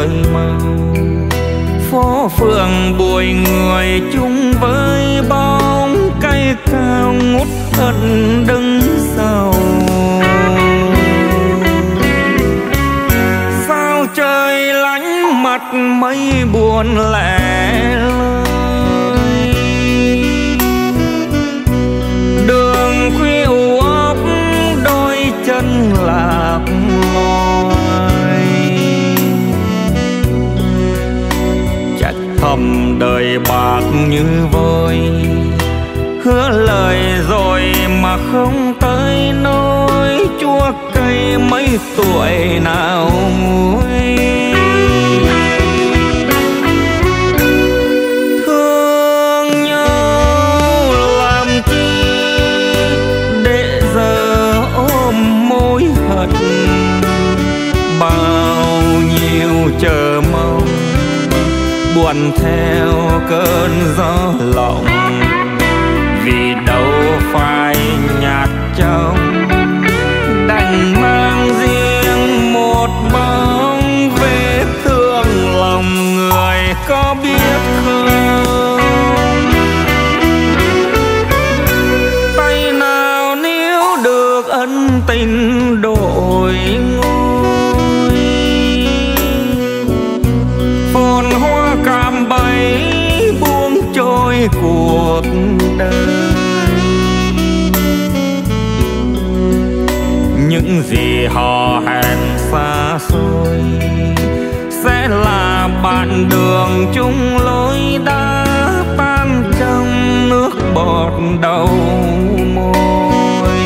khơi màu. Phố phường bụi người chung với bóng cây cao ngút ẩn đứng sau. Sao trời lánh mặt mây buồn lẻ loi. Đường khuya u ấp đôi chân lạc lối. Trách thầm đời bạc như vôi, hứa lời rồi mà không tới nỗi. Chua cây mấy tuổi nào nguôi. Thương nhau làm chi để giờ ôm mối hận. Bao nhiêu chờ mong buồn theo cơn gió lòng. Vì đâu phải nhạt trong, đành mang riêng một bóng vết thương lòng người có biết không. Tay nào nếu được ân tình đổi ngôi. Phồn hoa cạm bẫy buông trôi cuộc đời. Những gì hò hẹn xa xôi sẽ là bạn đường chung lối. Đã tan trong nước bọt đầu môi.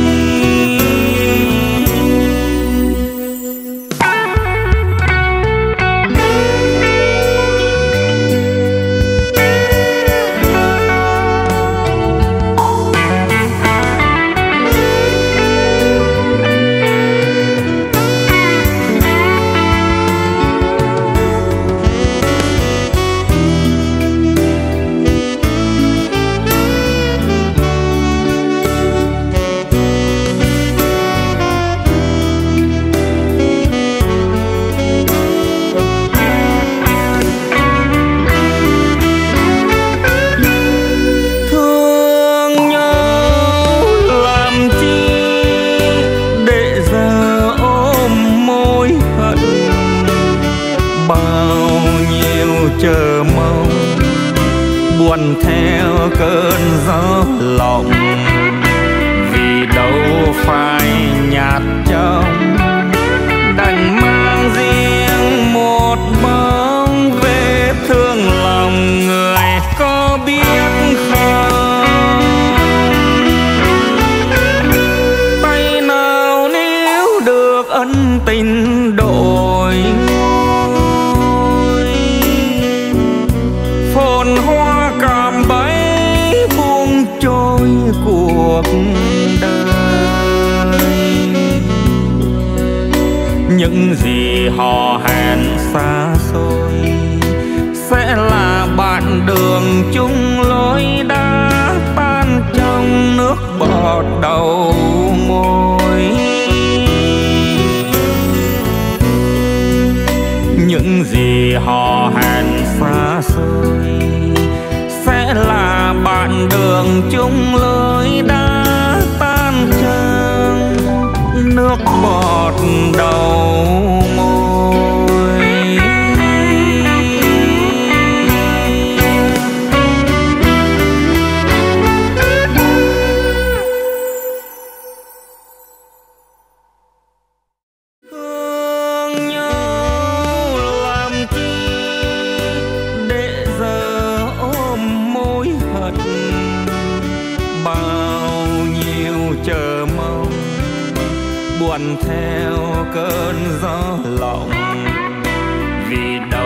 Chờ mong buồn theo cơn gió lòng. Vì đâu phải nhạt trong, đành mang riêng một bóng vết thương lòng người có biết không. Tay nào nếu được ân tình đổi. Hoa cạm bẫy buông trôi cuộc đời. Những gì hò hẹn xa xôi sẽ là bạn đường chung lối. Đã tan trong nước bọt đầu môi. Những gì hò hẹn xa xôi sẽ là bạn đường chung lối. Đã tan trong nước bọt đầu môi. Thương nhau làm chi để giờ ôm mối hận. Bao nhiêu chờ mong buồn theo cơn gió lòng. Vì